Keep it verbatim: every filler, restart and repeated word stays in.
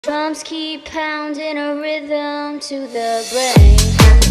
Drums keep pounding a rhythm to the brain.